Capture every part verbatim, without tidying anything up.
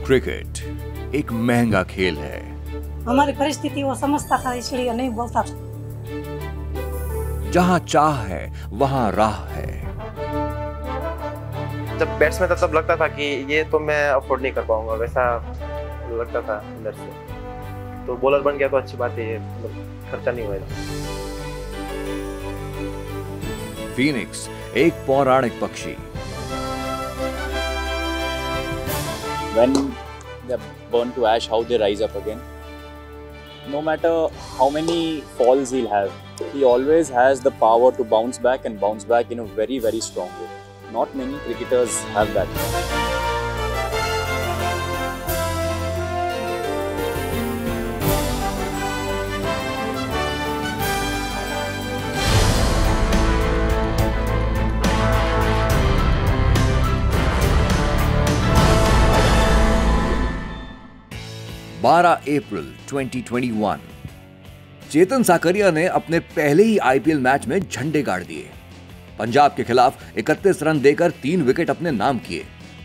Cricket एक महंगा खेल है। हमारी परिस्थिति वो समझता था, इसलिए नहीं बोलता था। जहां चाह है वहां राह है। जब बैट्समैन था तब लगता था कि ये तो मैं अफोर्ड नहीं कर पाऊंगा, वैसा लगता था अंदर से। तो बॉलर बन गया तो अच्छी बात है, मतलब खर्चा नहीं होएगा। फीनिक्स एक पौराणिक पक्षी। When they're burned to ash, how they rise up again. No matter how many falls he'll have, he always has the power to bounce back and bounce back in a very, very strong way. Not many cricketers have that. बारह अप्रैल दो हज़ार इक्कीस। चेतन साकरिया ने अपने पहले ही IPL match में झंडे गाड़ दिए। पंजाब के खिलाफ इकतीस रन देकर तीन विकेट अपने नाम किए।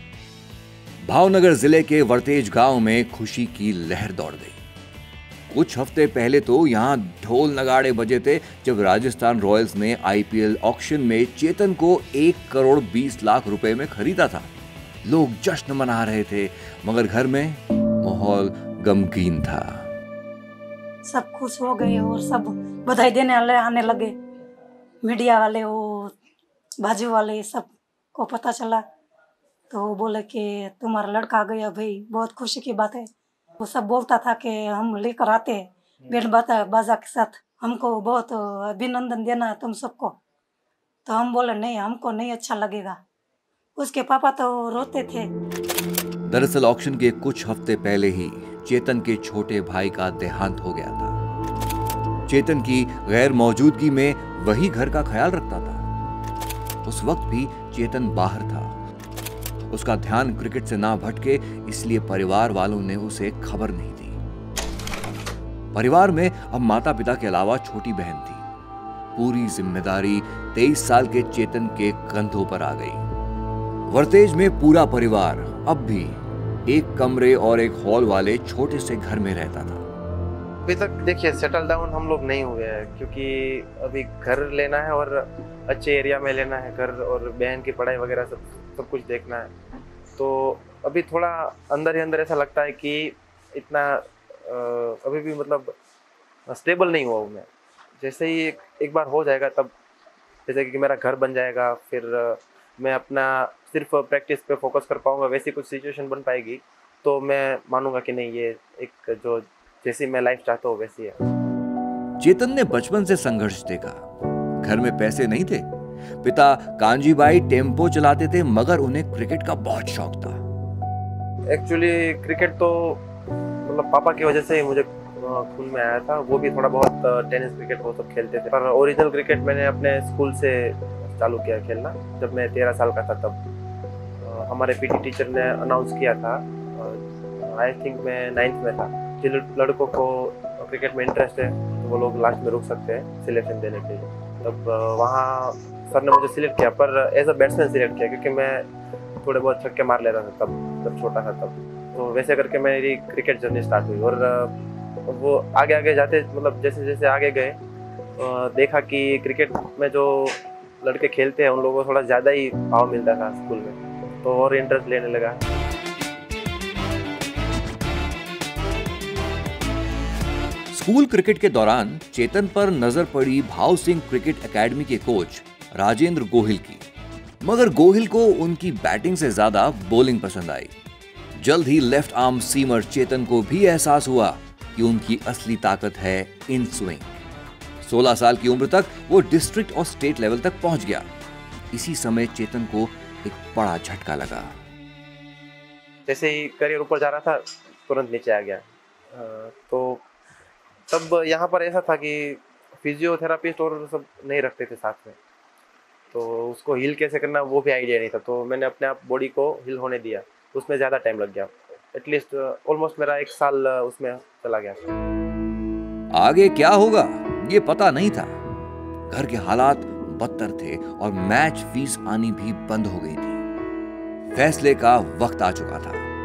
भावनगर जिले के वर्तेज गांव में खुशी की लहर दौड़ गई। कुछ हफ्ते पहले तो यहां ढोल नगाड़े बजे थे जब राजस्थान रॉयल्स ने आईपीएल ऑक्शन में चेतन को एक करोड़ बीस लाख रुपए में खरीदा था। लोग जश्न मना रहे थे, मगर घर में माहौल गमगीन था। सब खुश हो गए और सब बधाई देने वाले आने लगे। मीडिया वाले, वो बाजू वाले, सब को पता चला तो वो बोले कि तुम्हारा लड़का आ गया भाई, बहुत खुशी की बात है। वो सब बोलता था कि हम लेकर आते हैं बैंड बाजा बाजा के साथ, हमको बहुत अभिनंदन देना है तुम सबको। तो हम बोले नहीं, हमको नहीं अच्छा लगेगा। उसके पापा तो रोते थे। दरअसल ऑक्शन के कुछ हफ्ते पहले ही चेतन के छोटे भाई का देहांत हो गया था। चेतन की गैर मौजूदगी में वही घर का ख्याल रखता था। उस वक्त भी चेतन बाहर था। उसका ध्यान क्रिकेट से ना भटके, इसलिए परिवार वालों ने उसे खबर नहीं दी। परिवार में अब माता पिता के अलावा छोटी बहन थी। पूरी जिम्मेदारी तेईस साल के चेतन के कंधों पर आ गई। वर्तेज में पूरा परिवार अब भी एक कमरे और एक हॉल वाले छोटे से घर में रहता था। अभी तक देखिए सेटल डाउन हम लोग नहीं हुए हैं, क्योंकि अभी घर लेना है और अच्छे एरिया में लेना है घर, और बहन की पढ़ाई वगैरह सब सब कुछ देखना है। तो अभी थोड़ा अंदर ही अंदर ऐसा लगता है कि इतना अभी भी मतलब स्टेबल नहीं हुआ हूँ मैं। जैसे ही एक, एक बार हो जाएगा, तब जैसे कि मेरा घर बन जाएगा, फिर मैं अपना सिर्फ प्रैक्टिस पे फोकस कर पाऊंगा, वैसी कुछ सिचुएशन बन पाएगी तो मैं मानूंगा कि नहीं, ये एक जो जैसी मैं लाइफ चाहता हूँ वैसी है। चेतन ने बचपन से संघर्ष देखा। घर में पैसे नहीं थे। पिता कांजी भाई टेम्पो चलाते थे, मगर उन्हें क्रिकेट का बहुत शौक था। एक्चुअली क्रिकेट तो मतलब पापा की वजह से ही मुझे खून में आया था। वो भी थोड़ा बहुत टेनिस क्रिकेट वो सब खेलते थे, पर ओरिजिनल क्रिकेट मैंने अपने स्कूल से चालू किया खेलना। जब मैं तेरह साल का था तब हमारे पीटी टीचर ने अनाउंस किया था, आई थिंक मैं नाइन्थ में था, जिन लड़कों को क्रिकेट में इंटरेस्ट है तो वो लोग लास्ट में रुक सकते हैं सिलेक्शन देने के लिए। तब वहाँ सर ने मुझे सिलेक्ट किया, पर एज अ बैट्समैन सिलेक्ट किया, क्योंकि मैं थोड़े बहुत छक्के मार लेता था तब जब छोटा था तब। तो वैसे करके मेरी क्रिकेट जर्नी स्टार्ट हुई, और वो आगे आगे जाते मतलब जैसे जैसे आगे गए देखा कि क्रिकेट में जो लड़के खेलते हैं उन लोगों को थोड़ा ज़्यादा ही भाव मिलता था स्कूल में, तो और इंटरेस्ट लेने लगा। स्कूल क्रिकेट के दौरान चेतन पर नजर पड़ी भाव सिंह क्रिकेट एकेडमी के कोच राजेंद्र गोहिल की, मगर गोहिल को उनकी बैटिंग से ज्यादा बॉलिंग पसंद आई। जल्द ही लेफ्ट आर्म सीमर चेतन को भी एहसास हुआ कि उनकी असली ताकत है इन स्विंग। सोलह साल की उम्र तक वो डिस्ट्रिक्ट और स्टेट लेवल तक पहुंच गया। इसी समय चेतन को एक बड़ा झटका लगा। जैसे ही करियर ऊपर जा रहा था, तुरंत नीचे आ गया। तो तब यहाँ पर ऐसा था कि फिजियोथेरापिस्ट और सब नहीं रखते थे साथ में, तो उसको हील कैसे करना वो भी आइडिया नहीं था। तो मैंने अपने आप बॉडी को हील होने दिया, उसमें ज़्यादा टाइम लग गया। एटलीस्ट ऑलमोस्ट मेरा एक साल उसमें चला गया। आगे क्या होगा ये पता नहीं था। घर के हालात बदतर थे और मैच फीस आनी भी बंद हो गई थी। फैसले का वक्त आ चुका था।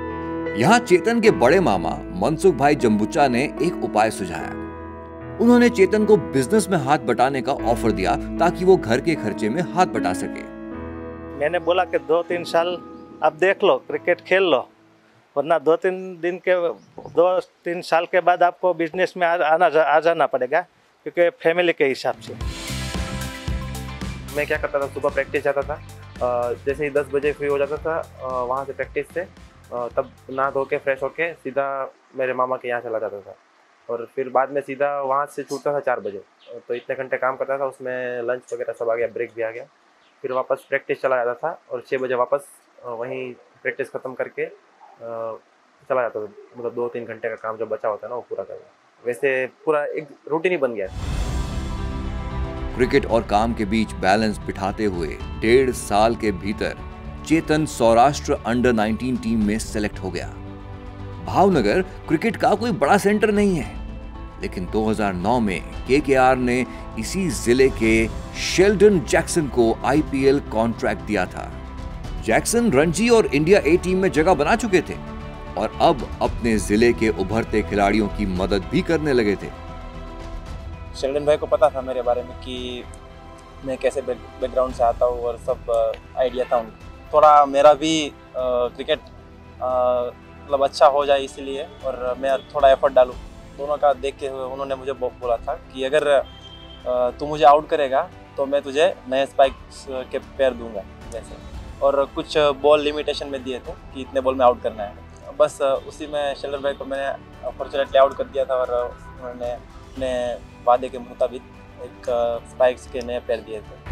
यहाँ चेतन के बड़े मामा मनसुख भाई जम्बुचा ने एक उपाय सुझाया। उन्होंने चेतन को बिजनेस में हाथ बटाने का ऑफर दिया ताकि वो घर के खर्चे में हाथ बटा सके। मैंने बोला कि दो तीन साल आप देख लो, क्रिकेट खेल लो, वरना दो तीन दिन के दो तीन साल के बाद आपको बिजनेस में आना आ जाना पड़ेगा, क्योंकि फैमिली के हिसाब से। मैं क्या करता था, सुबह प्रैक्टिस जाता था, जैसे ही दस बजे फ्री हो जाता था वहाँ से प्रैक्टिस से, तब नहा धो के फ्रेश होके सीधा मेरे मामा के यहाँ चला जाता था और फिर बाद में सीधा वहाँ से छूटता था चार बजे। तो इतने घंटे काम करता था, उसमें लंच वगैरह सब आ गया, ब्रेक भी आ गया। फिर वापस प्रैक्टिस चला जाता था और छः बजे वापस वहीं प्रैक्टिस ख़त्म करके चला जाता था। मतलब दो तीन घंटे का काम जो बचा होता है ना वो पूरा करना। वैसे पूरा एक रूटीन ही बन गया। क्रिकेट और काम के बीच बैलेंस बिठाते हुए डेढ़ साल के भीतर Chetan Saurashtra under nineteen team में सेलेक्ट हो गया। भावनगर क्रिकेट का कोई बड़ा सेंटर नहीं है, लेकिन दो हज़ार नौ में केकेआर ने इसी जिले के शेल्डन जैक्सन को आईपीएल कॉन्ट्रैक्ट दिया था। जैक्सन रणजी और इंडिया ए टीम में जगह बना चुके थे और अब अपने जिले के उभरते खिलाड़ियों की मदद भी करने लगे थे। शेल्डन भाई को पता था मेरे बारे में कि मैं कैसे बैकग्राउंड से आता हूँ और सब आइडिया था उनको। थोड़ा मेरा भी क्रिकेट मतलब अच्छा हो जाए इसलिए, और मैं थोड़ा एफर्ट डालूँ दोनों का देख के हुए उन्होंने मुझे बोला था कि अगर तू मुझे आउट करेगा तो मैं तुझे नए स्पाइक्स के पैर दूंगा जैसे, और कुछ बॉल लिमिटेशन में दिए थे कि इतने बॉल में आउट करना है। बस उसी में शेल्डन भाई को मैंने अपॉर्चुनिटी आउट कर दिया था और उन्होंने अपने वादे के मुताबिक एक स्पाइक्स के नए पैर दिए थे।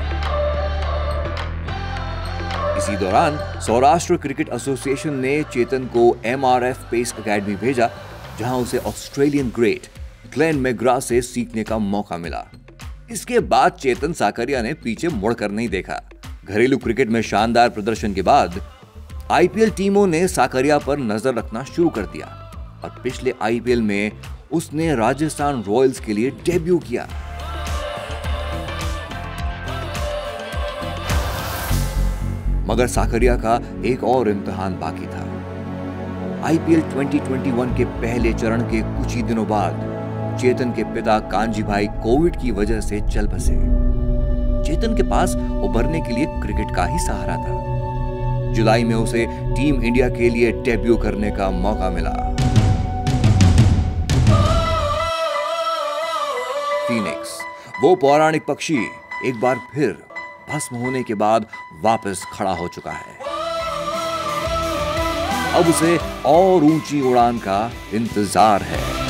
इसी दौरान सौराष्ट्र क्रिकेट एसोसिएशन ने चेतन को एमआरएफ पेस एकेडमी भेजा, जहां उसे ऑस्ट्रेलियन ग्रेट ग्लेन मैग्रा से सीखने का मौका मिला। इसके बाद चेतन साकरिया ने पीछे मुड़कर नहीं देखा। घरेलू क्रिकेट में शानदार प्रदर्शन के बाद आईपीएल टीमों ने साकरिया पर नजर रखना शुरू कर दिया और पिछले आईपीएल में उसने राजस्थान रॉयल्स के लिए डेब्यू किया। मगर साकरिया का एक और इम्तिहान बाकी था। आईपीएल दो हज़ार इक्कीस के पहले चरण के कुछ ही दिनों बाद चेतन के पिता कांजी भाई कोविड की वजह से चल बसे। चेतन के पास उभरने के लिए क्रिकेट का ही सहारा था। जुलाई में उसे टीम इंडिया के लिए डेब्यू करने का मौका मिला। फीनिक्स, वो पौराणिक पक्षी एक बार फिर भस्म होने के बाद वापस खड़ा हो चुका है। अब उसे और ऊंची उड़ान का इंतजार है।